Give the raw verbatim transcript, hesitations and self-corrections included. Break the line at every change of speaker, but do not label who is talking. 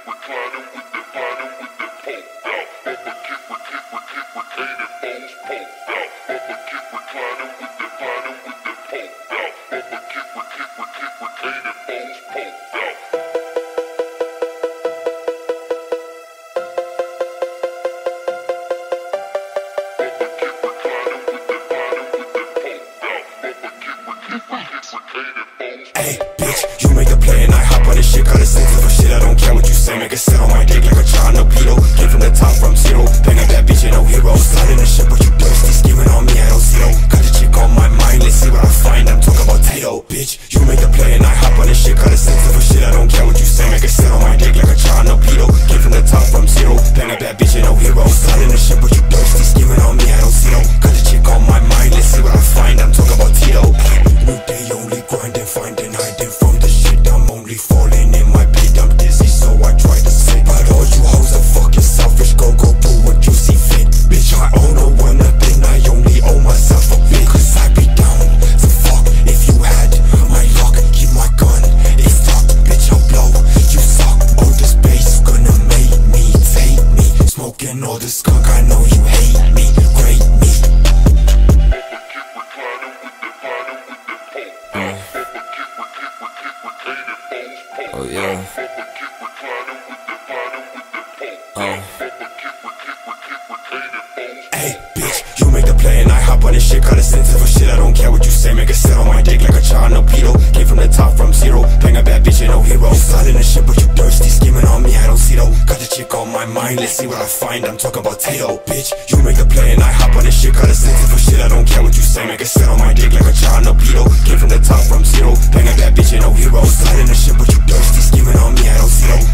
reclining with the reclining with the poked out. Bumper kick, kick, kick, retaining foes poked out. Bumper kick, reclining with the reclining with the poked out. Bumper kick, kick, kick, retaining foes poked out.
Hey, bitch, you make the play and I hop on this shit. Got a sense of a shit, I don't care what you say. Make it sit on my dick like a child, no pedo. Came from the top from zero, bang up that bitch and no hero. Starting the shit but you thirsty, scheming on me, I don't see no. Got the chick on my mind, let's see what I find. I'm talking about Tato, bitch, you make the play and I hop on this shit. Got a sense of a shit, I don't care what you say. Make it sit on my dick like a child, no pedo. Came from the top from zero, bang up that bitch and no hero. Starting the shit but you thirsty, scheming on me, I don't see no. Got the chick on my mind, let's see what I find. I'm talking about Tito. New day only grinding, finding, hiding from the shit. I'm only falling in my bed, I'm dizzy, so I try to say. But all you hoes are fucking selfish, go go do what you see fit. Bitch, I own no one nothing, I only owe myself a bit. Cause I be down, so fuck if you had my luck. Keep my gun, it's tucked, bitch, I'll blow. You suck, all this bass gonna make me take me. Smoking all the skunk, I know you hate me, grade me.
Oh yeah. Oh.
Hey, bitch, you make the play and I hop on this shit. Got a sense of a shit, I don't care what you say. Make it sit on my dick like a child, no pedo. Came from the top from zero, bang a bad bitch and no hero. Starting the shit but you thirsty, scheming on me, I don't see though. Got the chick on my mind, let's see what I find. I'm talking about Tato, bitch, you make the play and I hop on this shit. Got a sense of a shit, I don't care what you say. Make it sit on my dick like a child, no pedo. Came from the top from zero, bang a bad bitch and no hero. Starting the shit but you thirsty, scheming on me, I don't see though.